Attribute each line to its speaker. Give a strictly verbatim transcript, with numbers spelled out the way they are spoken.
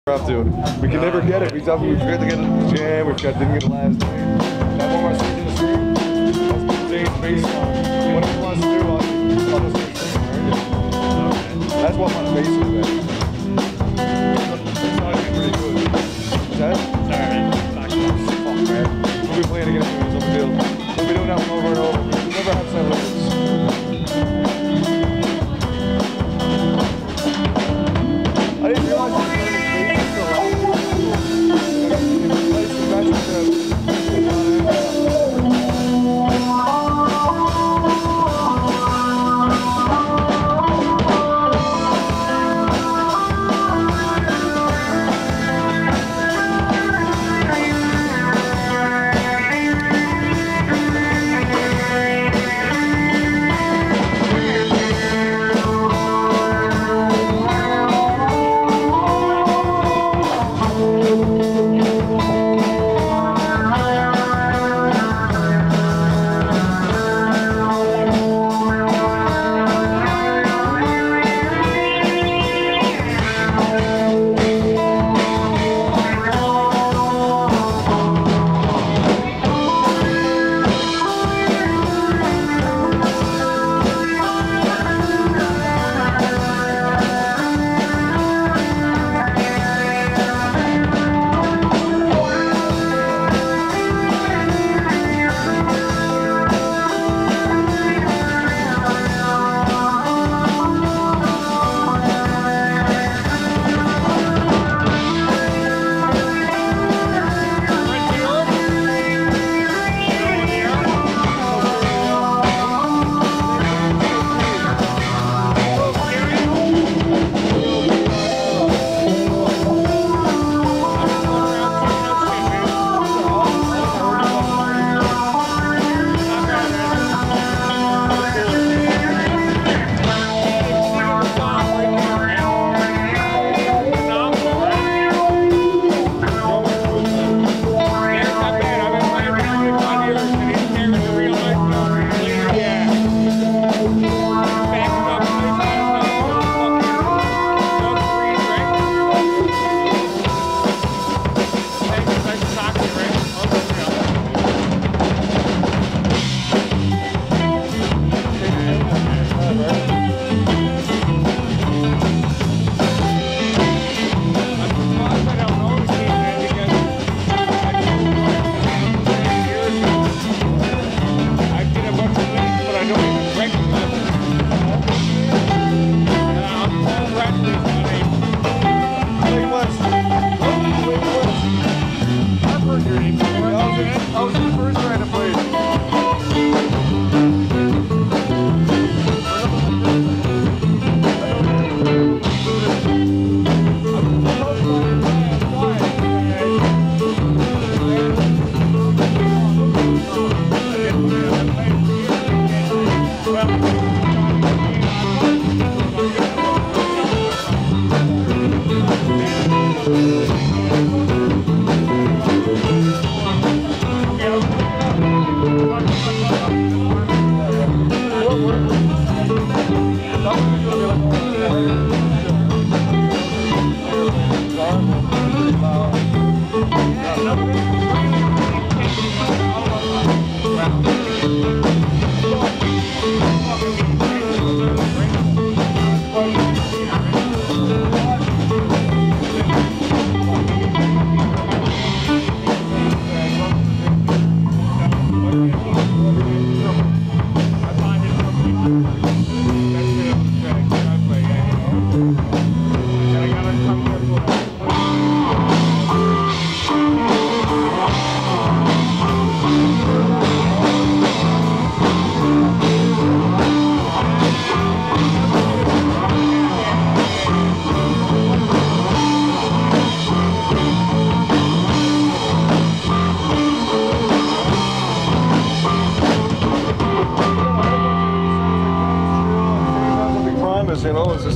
Speaker 1: Off to. We can never get it. We thought we forgot to get it in the jam. We forgot didn't get it last night. That one more stage in the stream. That's the stage based on what he wants to do on, on the stage stream, right? That's what my bass is at. It's not even pretty good. Is that? Sorry, man. Fuck, man. We'll be playing again soon. It's no big deal. We'll be doing that one over and over. We'll never have seven limits. I didn't realize that. You know, it's